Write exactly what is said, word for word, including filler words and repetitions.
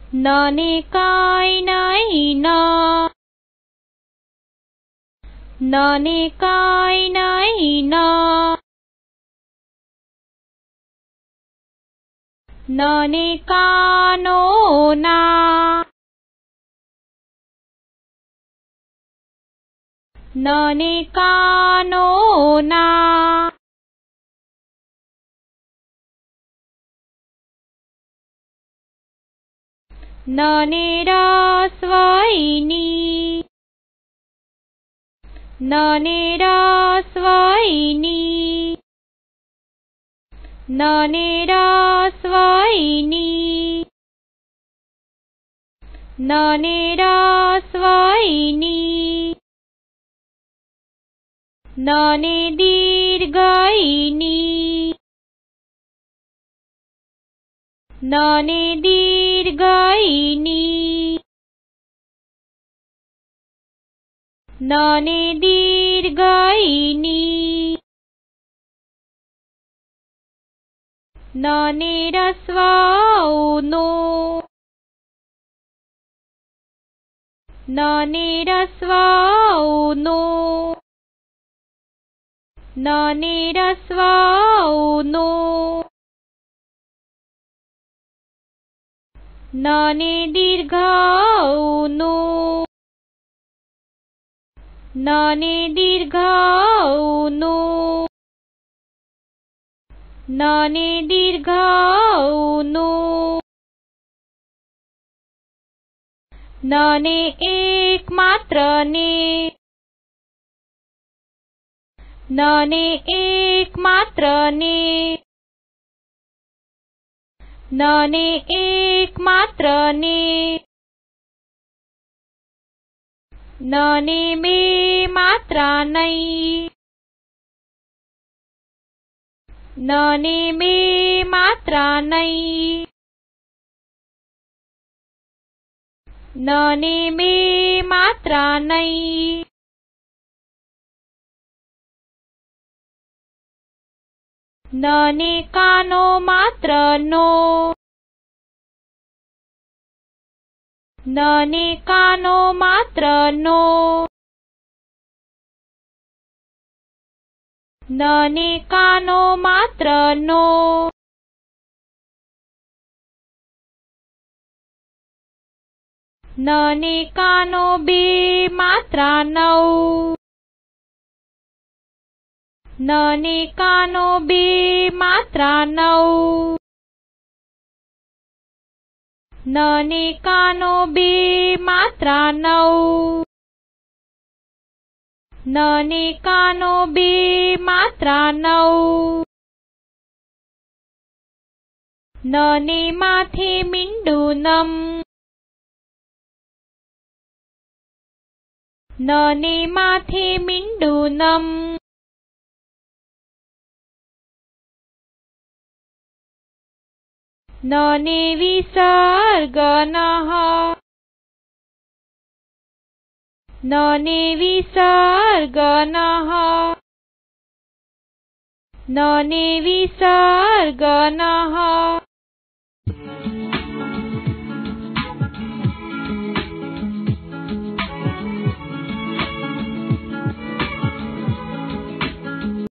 નને કાંઈ નહીં ન, નને કાંઈ નહીં ન, નને કાનો ના, નને કાનો ના, નને રસ્વઈની, નને રસ્વઈની, નને રસ્વઈની, નને રસ્વઈની, નને દીર્ઘઈની, નને દીર્ઘઈની, નને દીર્ઘઈની, નને રસ્વઉનો, નને રસ્વઉનો, નને રસ્વઉનો, નને દીર્ઘઉનો, નને દીર્ઘઉનો, નને દીર્ઘઉનો, નને એકમાત્ર ને, નને એકમાત્ર ને, નને એકમાત્ર ને, નને બે માત્રા નહીં, નને બે માત્રા નહીં, નને બે માત્રા નહીં, નને કાનો માત્ર નો, નને કાનો માત્ર નો, નને કાનો માત્ર નો, નને કાનો બે માત્રા નવ, નને કાનો બે માત્રા નવ, નને કાનો બે માત્રા નવ, નને કાનો બે માત્રા નવ, નને માથે મીંડું નમ, નને માથે મીંડું નમ, નને વિસર્ગ નઃ, નને વિસર્ગ નઃ, નને વિસર્ગ નઃ,